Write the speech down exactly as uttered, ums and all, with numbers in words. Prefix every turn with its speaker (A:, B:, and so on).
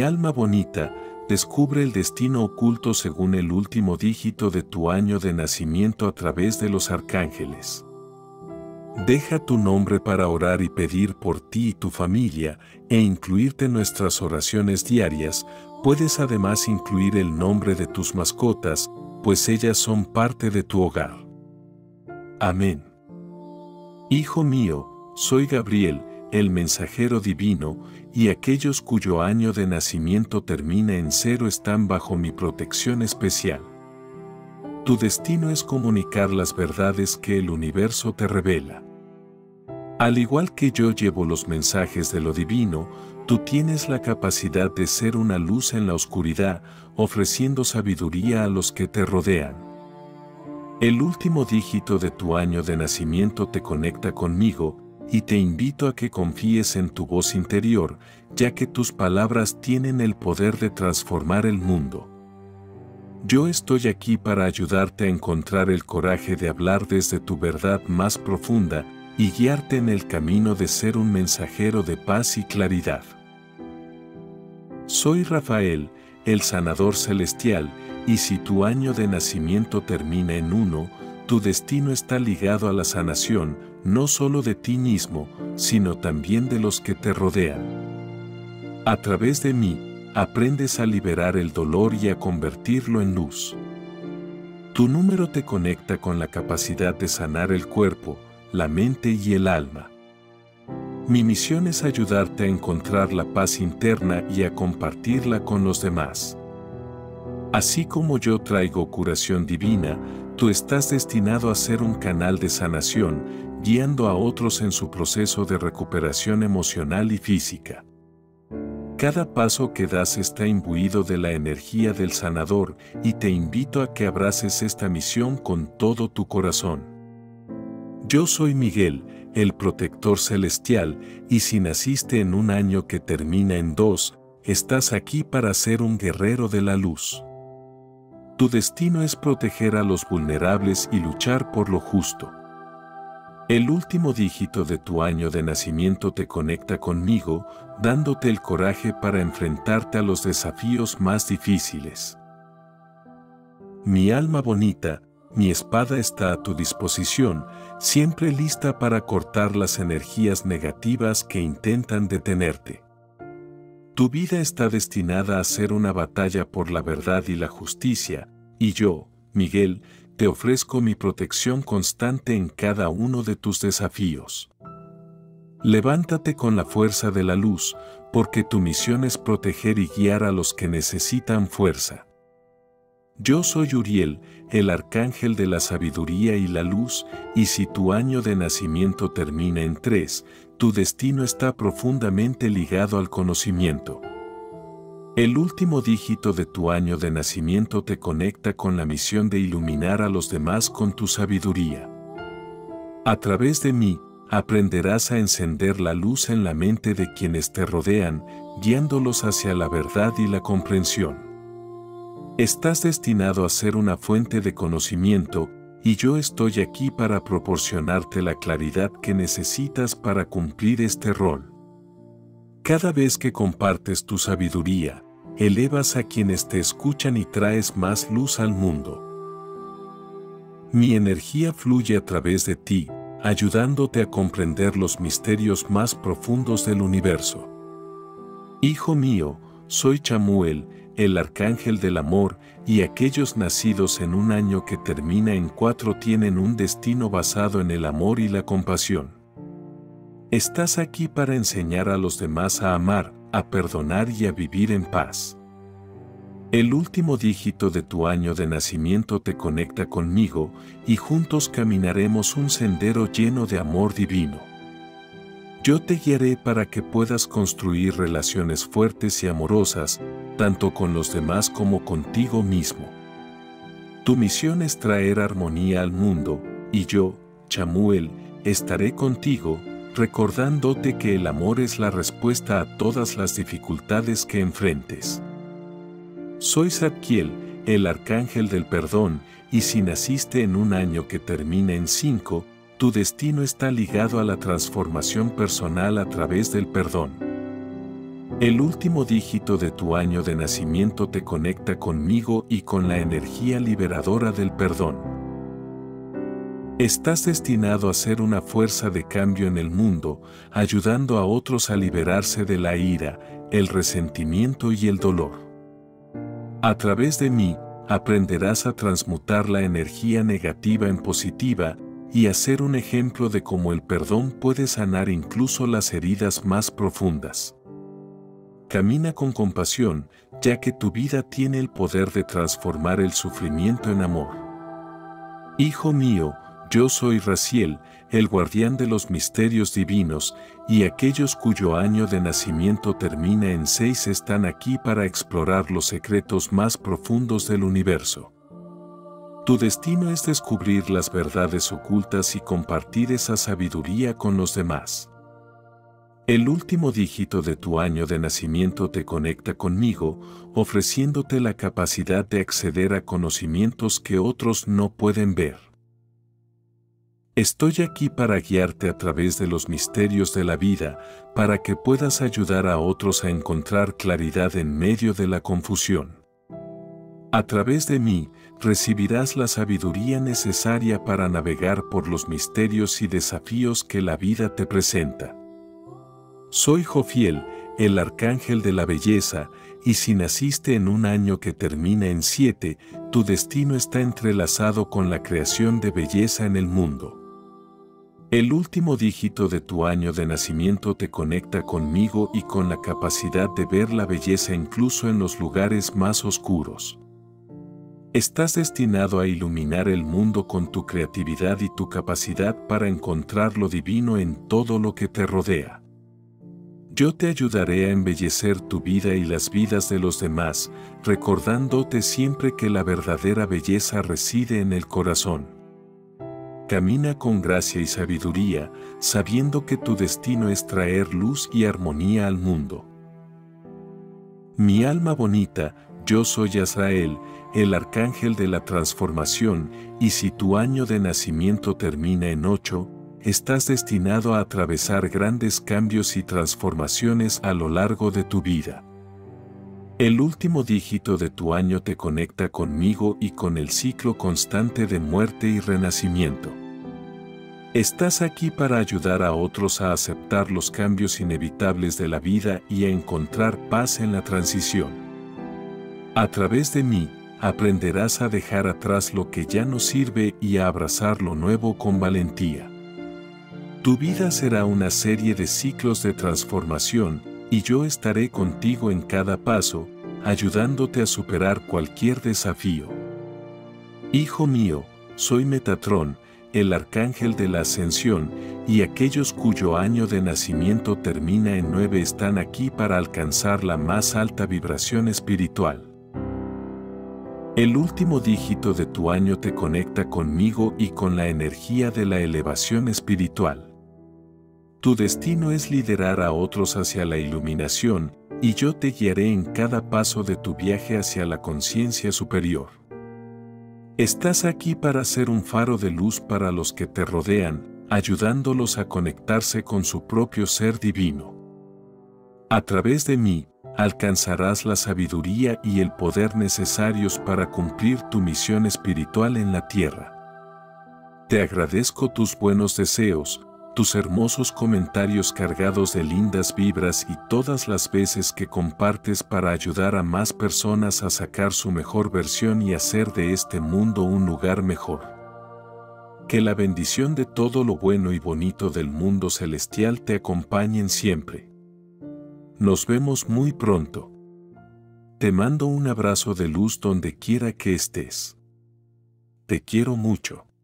A: alma bonita, descubre el destino oculto según el último dígito de tu año de nacimiento a través de los arcángeles. Deja tu nombre para orar y pedir por ti y tu familia, e incluirte en nuestras oraciones diarias. Puedes además incluir el nombre de tus mascotas, pues ellas son parte de tu hogar. Amén. Hijo mío, soy Gabriel, el mensajero divino, y aquellos cuyo año de nacimiento termina en cero están bajo mi protección especial. Tu destino es comunicar las verdades que el universo te revela. Al igual que yo llevo los mensajes de lo divino, tú tienes la capacidad de ser una luz en la oscuridad, ofreciendo sabiduría a los que te rodean. El último dígito de tu año de nacimiento te conecta conmigo, y te invito a que confíes en tu voz interior, ya que tus palabras tienen el poder de transformar el mundo. Yo estoy aquí para ayudarte a encontrar el coraje de hablar desde tu verdad más profunda y guiarte en el camino de ser un mensajero de paz y claridad. Soy Rafael, el sanador celestial, y si tu año de nacimiento termina en uno, tu destino está ligado a la sanación, no solo de ti mismo, sino también de los que te rodean. A través de mí, aprendes a liberar el dolor y a convertirlo en luz. Tu número te conecta con la capacidad de sanar el cuerpo, la mente y el alma. Mi misión es ayudarte a encontrar la paz interna y a compartirla con los demás. Así como yo traigo curación divina, tú estás destinado a ser un canal de sanación, guiando a otros en su proceso de recuperación emocional y física. Cada paso que das está imbuido de la energía del sanador y te invito a que abraces esta misión con todo tu corazón. Yo soy Miguel, el protector celestial, y si naciste en un año que termina en dos, estás aquí para ser un guerrero de la luz. Tu destino es proteger a los vulnerables y luchar por lo justo. El último dígito de tu año de nacimiento te conecta conmigo, dándote el coraje para enfrentarte a los desafíos más difíciles. Mi alma bonita, mi espada está a tu disposición, siempre lista para cortar las energías negativas que intentan detenerte. Tu vida está destinada a ser una batalla por la verdad y la justicia, y yo, Miguel, te ofrezco mi protección constante en cada uno de tus desafíos. Levántate con la fuerza de la luz, porque tu misión es proteger y guiar a los que necesitan fuerza. Yo soy Uriel, el arcángel de la sabiduría y la luz, y si tu año de nacimiento termina en tres, tu destino está profundamente ligado al conocimiento. El último dígito de tu año de nacimiento te conecta con la misión de iluminar a los demás con tu sabiduría. A través de mí, aprenderás a encender la luz en la mente de quienes te rodean, guiándolos hacia la verdad y la comprensión. Estás destinado a ser una fuente de conocimiento, y yo estoy aquí para proporcionarte la claridad que necesitas para cumplir este rol. Cada vez que compartes tu sabiduría, elevas a quienes te escuchan y traes más luz al mundo. Mi energía fluye a través de ti, ayudándote a comprender los misterios más profundos del universo. Hijo mío, soy Chamuel, el arcángel del amor, y aquellos nacidos en un año que termina en cuatro tienen un destino basado en el amor y la compasión. Estás aquí para enseñar a los demás a amar, a perdonar y a vivir en paz. El último dígito de tu año de nacimiento te conecta conmigo, y juntos caminaremos un sendero lleno de amor divino. Yo te guiaré para que puedas construir relaciones fuertes y amorosas, tanto con los demás como contigo mismo. Tu misión es traer armonía al mundo, y yo, Chamuel, estaré contigo, recordándote que el amor es la respuesta a todas las dificultades que enfrentes. Soy Zadkiel, el arcángel del perdón, y si naciste en un año que termina en cinco, tu destino está ligado a la transformación personal a través del perdón. El último dígito de tu año de nacimiento te conecta conmigo y con la energía liberadora del perdón. Estás destinado a ser una fuerza de cambio en el mundo, ayudando a otros a liberarse de la ira, el resentimiento y el dolor. A través de mí, aprenderás a transmutar la energía negativa en positiva y a ser un ejemplo de cómo el perdón puede sanar incluso las heridas más profundas. Camina con compasión, ya que tu vida tiene el poder de transformar el sufrimiento en amor. Hijo mío, yo soy Raziel, el guardián de los misterios divinos, y aquellos cuyo año de nacimiento termina en seis están aquí para explorar los secretos más profundos del universo. Tu destino es descubrir las verdades ocultas y compartir esa sabiduría con los demás. El último dígito de tu año de nacimiento te conecta conmigo, ofreciéndote la capacidad de acceder a conocimientos que otros no pueden ver. Estoy aquí para guiarte a través de los misterios de la vida, para que puedas ayudar a otros a encontrar claridad en medio de la confusión. A través de mí, recibirás la sabiduría necesaria para navegar por los misterios y desafíos que la vida te presenta. Soy Jofiel, el arcángel de la belleza, y si naciste en un año que termina en siete, tu destino está entrelazado con la creación de belleza en el mundo. El último dígito de tu año de nacimiento te conecta conmigo y con la capacidad de ver la belleza incluso en los lugares más oscuros. Estás destinado a iluminar el mundo con tu creatividad y tu capacidad para encontrar lo divino en todo lo que te rodea. Yo te ayudaré a embellecer tu vida y las vidas de los demás, recordándote siempre que la verdadera belleza reside en el corazón. Camina con gracia y sabiduría, sabiendo que tu destino es traer luz y armonía al mundo. Mi alma bonita, yo soy Azrael, el arcángel de la transformación, y si tu año de nacimiento termina en ocho, estás destinado a atravesar grandes cambios y transformaciones a lo largo de tu vida. El último dígito de tu año te conecta conmigo y con el ciclo constante de muerte y renacimiento. Estás aquí para ayudar a otros a aceptar los cambios inevitables de la vida y a encontrar paz en la transición. A través de mí, aprenderás a dejar atrás lo que ya no sirve y a abrazar lo nuevo con valentía. Tu vida será una serie de ciclos de transformación, y yo estaré contigo en cada paso, ayudándote a superar cualquier desafío. Hijo mío, soy Metatrón, el arcángel de la ascensión, y aquellos cuyo año de nacimiento termina en nueve están aquí para alcanzar la más alta vibración espiritual. El último dígito de tu año te conecta conmigo y con la energía de la elevación espiritual. Tu destino es liderar a otros hacia la iluminación, y yo te guiaré en cada paso de tu viaje hacia la conciencia superior. Estás aquí para ser un faro de luz para los que te rodean, ayudándolos a conectarse con su propio ser divino. A través de mí, alcanzarás la sabiduría y el poder necesarios para cumplir tu misión espiritual en la tierra. Te agradezco tus buenos deseos, tus hermosos comentarios cargados de lindas vibras y todas las veces que compartes para ayudar a más personas a sacar su mejor versión y hacer de este mundo un lugar mejor. Que la bendición de todo lo bueno y bonito del mundo celestial te acompañen siempre. Nos vemos muy pronto. Te mando un abrazo de luz donde quiera que estés. Te quiero mucho.